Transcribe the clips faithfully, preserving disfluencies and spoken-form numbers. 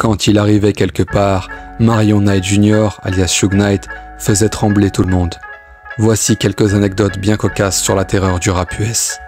Quand il arrivait quelque part, Marion Knight junior, alias Suge Knight, faisait trembler tout le monde. Voici quelques anecdotes bien cocasses sur la terreur du rap U S.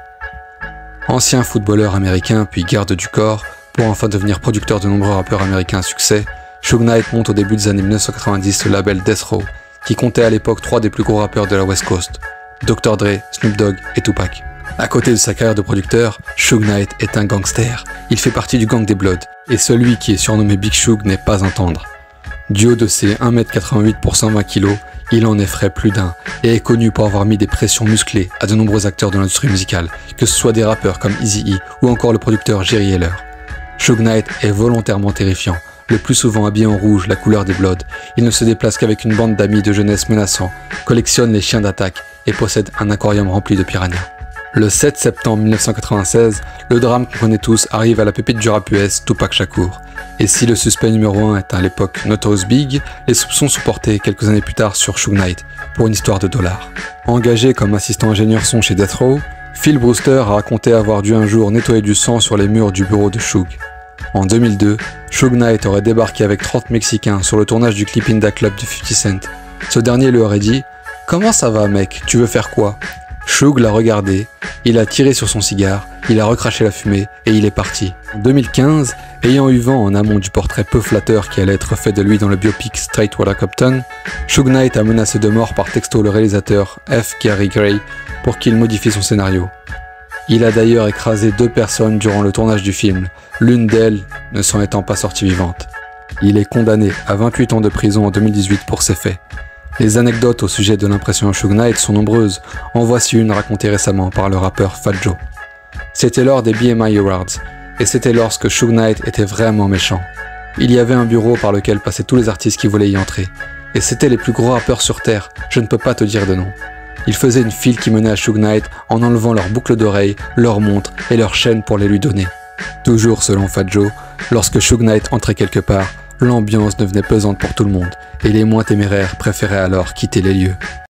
Ancien footballeur américain puis garde du corps, pour enfin devenir producteur de nombreux rappeurs américains à succès, Suge Knight monte au début des années mille neuf cent quatre-vingt-dix le label Death Row, qui comptait à l'époque trois des plus gros rappeurs de la West Coast, docteur Dre, Snoop Dogg et Tupac. À côté de sa carrière de producteur, Suge Knight est un gangster. Il fait partie du gang des Bloods, et celui qui est surnommé Big Suge n'est pas un tendre. Du haut de ses un mètre quatre-vingt-huit pour cent vingt kilos, il en effraie plus d'un, et est connu pour avoir mis des pressions musclées à de nombreux acteurs de l'industrie musicale, que ce soit des rappeurs comme Eazy-E ou encore le producteur Jerry Heller. Suge Knight est volontairement terrifiant, le plus souvent habillé en rouge, la couleur des Bloods. Il ne se déplace qu'avec une bande d'amis de jeunesse menaçants, collectionne les chiens d'attaque et possède un aquarium rempli de piranhas. Le sept septembre mille neuf cent quatre-vingt-seize, le drame qu'on connaît tous arrive à la pépite du rap U S, Tupac Shakur. Et si le suspect numéro un est à l'époque Notorious Big, les soupçons sont portés quelques années plus tard sur Suge Knight, pour une histoire de dollars. Engagé comme assistant ingénieur son chez Death Row, Phil Brewster a raconté avoir dû un jour nettoyer du sang sur les murs du bureau de Suge. En deux mille deux, Suge Knight aurait débarqué avec trente Mexicains sur le tournage du clip Inda Club de fifty Cent. Ce dernier lui aurait dit « Comment ça va mec, tu veux faire quoi ?» Suge l'a regardé, il a tiré sur son cigare, il a recraché la fumée et il est parti. En deux mille quinze, ayant eu vent en amont du portrait peu flatteur qui allait être fait de lui dans le biopic Straight Outta Compton, Suge Knight a menacé de mort par texto le réalisateur F. Gary Gray pour qu'il modifie son scénario. Il a d'ailleurs écrasé deux personnes durant le tournage du film, l'une d'elles ne s'en étant pas sortie vivante. Il est condamné à vingt-huit ans de prison en deux mille dix-huit pour ces faits. Les anecdotes au sujet de l'impressionnant Suge Knight sont nombreuses, en voici une racontée récemment par le rappeur Fat Joe. C'était lors des B M I Awards, et c'était lorsque Suge Knight était vraiment méchant. Il y avait un bureau par lequel passaient tous les artistes qui voulaient y entrer, et c'étaient les plus gros rappeurs sur terre, je ne peux pas te dire de nom. Ils faisaient une file qui menait à Suge Knight en enlevant leurs boucles d'oreilles, leurs montres et leurs chaînes pour les lui donner. Toujours selon Fat Joe, lorsque Suge Knight entrait quelque part, l'ambiance devenait pesante pour tout le monde, et les moins téméraires préféraient alors quitter les lieux.